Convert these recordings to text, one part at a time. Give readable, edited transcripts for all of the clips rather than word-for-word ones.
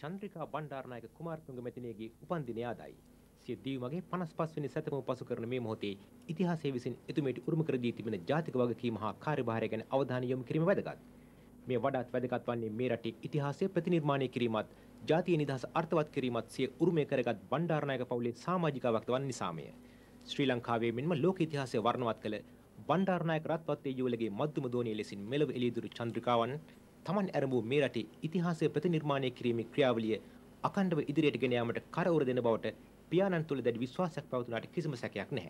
චන්ද්‍රිකා බණ්ඩාරනායක කුමාරතුංග මැතිණියගේ උපන්දිනය ආදායි. සිය දිවිමගේ 55 වෙනි සැතපුම පසු කරන මේ මොහොතේ ඉතිහාසයේ විසින් එතුමියට උරුම කර දී තිබෙන ජාතික වගකීම හා කාර්යභාරය ගැන අවධානය යොමු කිරීම වැදගත්. මේ වඩාත් වැදගත් වන්නේ මේ රටේ ඉතිහාසය ප්‍රතිනිර්මාණය කිරීමත්, ජාතිය නිදහස අර්ථවත් කිරීමත් සිය උරුමය කරගත් බණ්ඩාරනායක පවුලේ සමාජිකාවක් වන නිසාමය. ශ්‍රී ලංකාවේ මෙන්ම ලෝක ඉතිහාසය වර්ණවත් කළ බණ්ඩාරනායක රත්වත්තේ යුවලගේ මද්දුම දෝනිය ලෙසින් මෙලව එළියදුරු චන්ද්‍රිකාවන් තමන් ඇරඹූ මේ රටේ ඉතිහාසය ප්‍රතිනිර්මාණය කිරීමේ ක්‍රියාවලිය අඛණ්ඩව ඉදිරියට ගෙන යාමට කරවර දෙන බවට පියාණන් තුළ දැඩි විශ්වාසයක් පවතුනාට කිසිම සැකයක් නැහැ.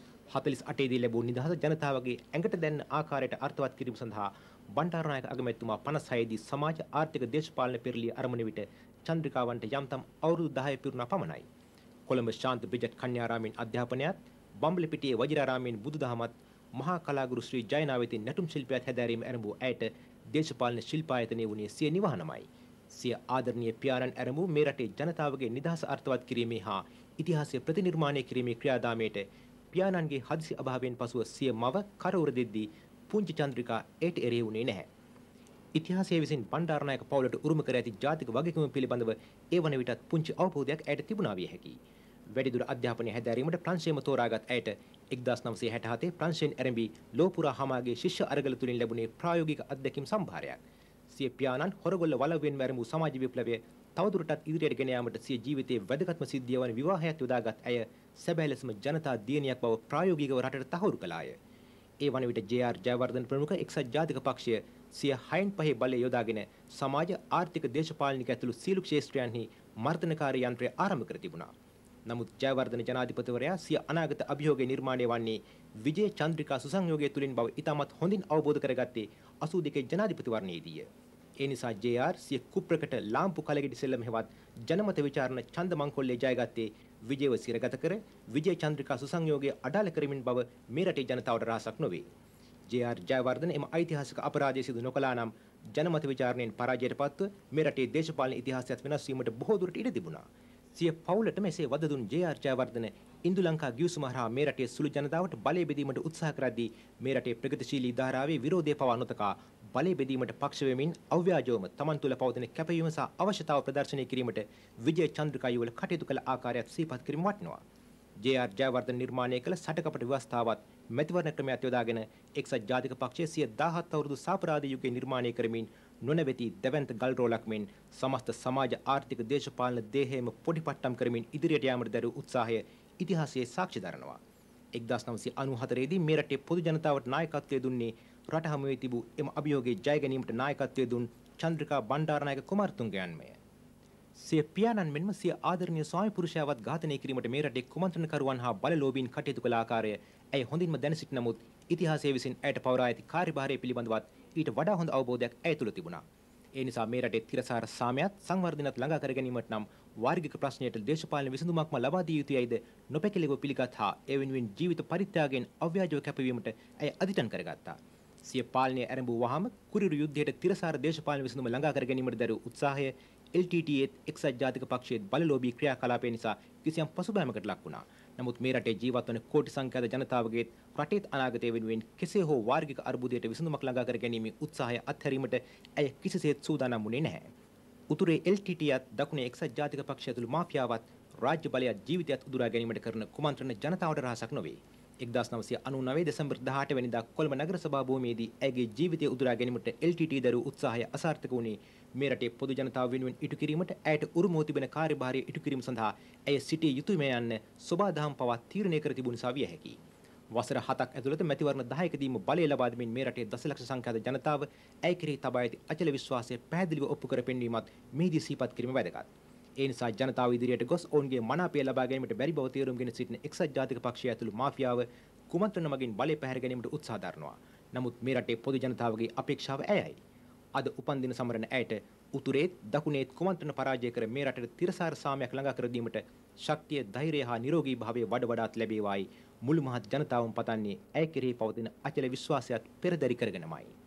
48 දී ලැබූ නිදහස ජනතාවගේ ඇඟට දැනෙන ආකාරයට අර්ථවත් කිරීම සඳහා බණ්ඩාරනායක අගමැතිතුමා 56 දී සමාජ ආර්ථික දේශපාලන පෙරළිය ආරම්භන විට චන්ද්‍රිකාවන්ට යම්තම් අවුරුදු 10 පිරුණා පමණයි. කොළඹ ශාන්ත බ්‍රිජට් කන්‍යාරාමයෙන් අධ්‍යාපනයත්, බම්බලපිටියේ වජිරාරාමයෙන් බුදුදහමත්, මහා කලාගුරු ශ්‍රී ජයනාවෙතින් නැටුම් ශිල්පියත් හැදෑරීම ආරම්භ ඇයට දේශපාලන ශිල්පායතනයේ වුණේ සිය නිවහනමයි. සිය ආදරණීය පියාණන් ආරම්භ මේ රටේ ජනතාවගේ නිදහස අර්ථවත් කිරීමේ හා ඉතිහාසය ප්‍රතිනිර්මාණය කිරීමේ ක්‍රියාදාමයට පියාණන්ගේ හදිසි අභාවයෙන් පසුව සිය මව කරවර දෙද්දී පුංචි චන්ද්‍රිකා ඒට එරෙහි වුණේ නැහැ. ඉතිහාසයේ විසින් බණ්ඩාරනායක පවුලට උරුම කර ඇති ජාතික වගකීම පිළිබඳව ඒ වන විටත් පුංචි අවබෝධයක් ඇයට තිබුණා විය හැකියි. වැඩිදුර අධ්‍යාපනය හැදෑරීමට ප්‍රංශයම තෝරාගත් ඇයට 1967 ප්‍රංශයෙන් ආරම්භී ලෝපුරා හමාගේ ශිෂ්‍ය අරගල තුලින් ලැබුණේ ප්‍රායෝගික අත්දැකීම් සම්භාරයක්. සිය පියාණන් හොරගොල්ල වලවෙන් ආරම්භ සමාජ විප්ලවය තවදුරටත් ඉදිරියට ගෙන යාමට සිය ජීවිතයේ වැදගත්ම සිද්ධිය වන විවාහයක් යොදාගත් ඇය සැබෑ ලෙසම ජනතා දියණියක් බව ප්‍රායෝගිකව රටට තහවුරු කළාය. ඒ වන විට ජේ.ආර්. ජයවර්ධන ප්‍රමුඛ එක්සත් ජාතික පක්ෂය සිය 6/5 බලය යොදාගෙන සමාජ ආර්ථික දේශපාලනික ඇතුළු සියලු ක්ෂේත්‍රයන්හි මර්ධනකාරී යන්ත්‍රය ආරම්භ කර තිබුණා. නමුත් ජයවර්ධන ජනාධිපතිවරයා සිය අනාගත අභියෝගය නිර්මාණය වන්නේ විජය චන්ද්‍රිකා සුසංයෝගය තුලින් බව ඉතාමත් හොඳින් අවබෝධ කරගත්තේ 82 ජනාධිපතිවරණයේදීය. ඒ නිසා ජේ.ආර්. සිය කුප්‍රකට ලාම්පු කලගෙඩි සෙල්ලම හෙවත් ජනමත විචාරණ ඡන්ද මංකොල්ලේ ජයගත්තේ විජයව සිරගත කර විජය චන්ද්‍රිකා සුසංයෝගය අඩාල කරමින් බව මේ රටේ ජනතාවට රහසක් නොවේ. ජේ.ආර්. ජයවර්ධන එම ඓතිහාසික අපරාධය සිදු නොකළා නම් ජනමත විචාරණයෙන් පරාජයට පත්ව මේ රටේ දේශපාලන ඉතිහාසයත් වෙනස් වීමට බොහෝ දුරට ඉඩ තිබුණා. සිය පවුලට මෙසේ වද දුන් ජේ.ආර්. ජයවර්ධන ඉන්දු ලංකා ගිවිසුම හරහා මේ රටේ සුළු ජනතාවට බලය බෙදීමට උත්සාහ කරද්දී මේ රටේ ප්‍රගතිශීලී ධාරාවේ විරෝධය පවා නොතකා බලය බෙදීමට පක්ෂ වෙමින් අව්‍යාජවම තමන් තුළ පවතින කැපවීම සහ අවශ්‍යතාව ප්‍රදර්ශනය කිරීමට විජය චන්ද්‍රිකා යුවල කටයුතු කළ ආකාරයත් සිහිපත් කිරීම වටිනවා. ජේ.ආර්. ජයවර්ධන නිර්මාණය කළ සටකපට ව්‍යවස්ථාවත් මැතිවරණ ක්‍රමයක් යොදාගෙන එක්සත් ජාතික පක්ෂයේ සිය 17 අවුරුදු සාපරාධ යුගයේ නිර්මාණය කරමින් නොනැවති දැවැන්ත ගල් රෝලක් මෙන් සමස්ත සමාජ ආර්ථික දේශපාලන දේහයම පොඩිපට්ටම් කරමින් ඉදිරියට යාමට දරූ උත්සාහය ඉතිහාසයේ සාක්ෂි දරනවා. 1994 දී මේ රටේ පොදු ජනතාවට නායකත්වය දුන්නේ රට හමුවේ තිබූ එම අභියෝගයේ ජය ගැනීමට නායකත්වය දුන් චන්ද්‍රිකා බණ්ඩාරනායක කුමාරතුංගයන්මය. සිය පියාණන් මෙන්ම සිය ආදරණීය ස්වාමි පුරුෂයාවත් ඝාතනය කිරීමට මේ රටේ කුමන්ත්‍රණකරුවන් හා බලලෝභීන් කටයුතු කළ ආකාරය ඇය හොඳින්ම දැන සිටි නමුත් ඉතිහාසයේ විසින් ඇයට පවරා ඇති කාර්යභාරය පිළිබඳවත් ඊට වඩා හොඳ අවබෝධයක් ඇය තුළ තිබුණා. ඒ නිසා මේ රටේ තිරසාර සාමයත් සංවර්ධනයත් ළඟා කර ගැනීමට නම් වාර්ගික ප්‍රශ්නයට දේශපාලන විසඳුමක්ම ලබා දිය යුතුයයිද නොපැකිලව පිළිගත් හා ඒ වෙනුවෙන් ජීවිත පරිත්‍යාගයෙන් අව්‍යාජව කැපවීමට ඇය අදිටන් කරගත්තා. සිය පාලනය ආරම්භ වූවහම කුරිරු යුද්ධයට තිරසාර දේශපාලන විසඳුම ළඟා කර ගැනීමට දරූ උත්සාහය LTTEත් එක්සත් ජාතික පක්ෂයේත් බලලෝභී ක්‍රියාකලාපය නිසා කිසියම් පසුබෑමකට ලක් වුණා. නමුත් මේ රටේ ජීවත් වන කෝටි සංඛ්‍යාත ජනතාවගේ රටේ අනාගතය වෙනුවෙන් කෙසේ හෝ වාර්ගික අර්බුදයට විසඳුමක් ළඟා කර ගැනීමේ උත්සාහය අත්හැරීමට ඇය කිසිසේත් සූදානම් වුණේ නැහැ. උතුරේ LTTEත් දකුණේ එක්සත් ජාතික පක්ෂය ඇතුළු මාෆියාවත් රාජ්‍ය බලයත් ජීවිතයත් උදුරා ගැනීමට කරන කුමන්ත්‍රණ ජනතාවට රහසක් නොවේ. 1999 දෙසැම්බර් 18 වෙනිදා කොළඹ නගර සභා භූමියේදී ඇගේ ජීවිතය උදුරා ගැනීමට LTTE දරූ උත්සාහය අසාර්ථක වුණේ මේ රටේ පොදු ජනතාව වෙනුවෙන් ඉටු කිරීමට ඇයට උරුමව තිබෙන කාර්යභාරය ඉටු කිරීම සඳහා ඇය සිටිය යුතුයම යන්න සෝබාදහම් පවා තීරණය කර තිබුණ නිසා විය හැකියි. වසර 7ක් ඇතුළත මැතිවරණ 10කදීම බලය ලබා දෙමින් මේ රටේ දසලක්ෂ සංඛ්‍යාත ජනතාව ඇය කෙරෙහි තබා ඇති අචල විශ්වාසය පැහැදිලිව ඔප්පු කර පෙන්වීමත් මෙහිදී සිහිපත් කිරීම වැදගත්. ඒ නිසා ජනතාව ඉදිරියට ගොස් ඔවුන්ගේ මනාපය ලබා ගැනීමට බැරි බව තේරුම්ගෙන සිටින එක්සත් ජාතික පක්ෂය ඇතුළු මාෆියාව කුමන්ත්‍රණ මගින් බලය පැහැර ගැනීමට උත්සාහ දරනවා. නමුත් මේ රටේ පොදු ජනතාවගේ අපේක්ෂාව ඇයයි. අද උපන්දින සමරන ඇයට උතුරේත් දකුණේත් කුමන්ත්‍රණ පරාජය කර මේ රටට තිරසාර සාමයක් ළඟා කර දීමට ශක්තිය, ධෛර්යය හා නිරෝගී භාවය වඩ වඩාත් ලැබේවායි මුළු මහත් ජනතාවම පතන්නේ ඇය කෙරෙහි පවතින අචල විශ්වාසයත් පෙරදරි කරගෙනමයි.